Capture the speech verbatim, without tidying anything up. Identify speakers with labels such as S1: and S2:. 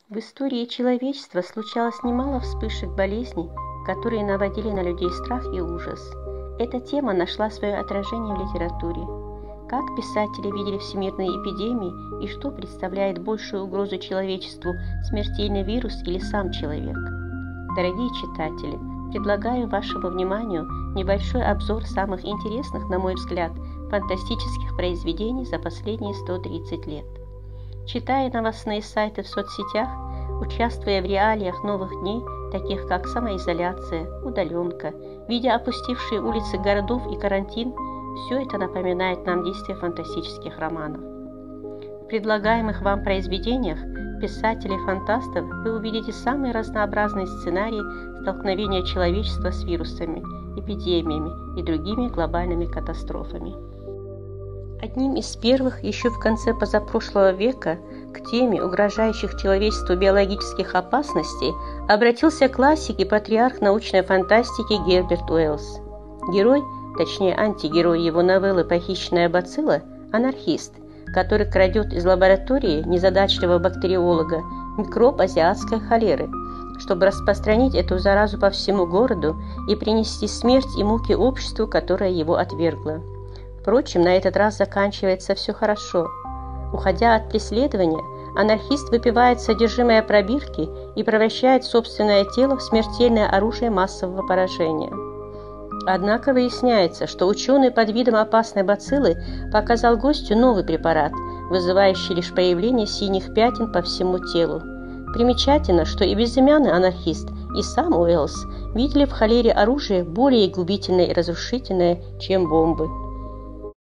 S1: В истории человечества случалось немало вспышек болезней, которые наводили на людей страх и ужас. Эта тема нашла свое отражение в литературе. Как писатели видели всемирные эпидемии и что представляет большую угрозу человечеству – смертельный вирус или сам человек? Дорогие читатели, предлагаю вашему вниманию небольшой обзор самых интересных, на мой взгляд, фантастических произведений за последние сто тридцать лет. Читая новостные сайты в соцсетях, участвуя в реалиях новых дней, таких как самоизоляция, удаленка, видя опустевшие улицы городов и карантин, все это напоминает нам действия фантастических романов. В предлагаемых вам произведениях писателей-фантастов вы увидите самые разнообразные сценарии столкновения человечества с вирусами, эпидемиями и другими глобальными катастрофами. Одним из первых еще в конце позапрошлого века к теме угрожающих человечеству биологических опасностей обратился классик и патриарх научной фантастики Герберт Уэллс. Герой, точнее антигерой его новеллы «Похищенная бацилла» – анархист, который крадет из лаборатории незадачливого бактериолога микроб азиатской холеры, чтобы распространить эту заразу по всему городу и принести смерть и муки обществу, которое его отвергло. Впрочем, на этот раз заканчивается все хорошо. Уходя от преследования, анархист выпивает содержимое пробирки и превращает собственное тело в смертельное оружие массового поражения. Однако выясняется, что ученый под видом опасной бациллы показал гостю новый препарат, вызывающий лишь появление синих пятен по всему телу. Примечательно, что и безымянный анархист, и сам Уэллс видели в холере оружие более губительное и разрушительное, чем бомбы.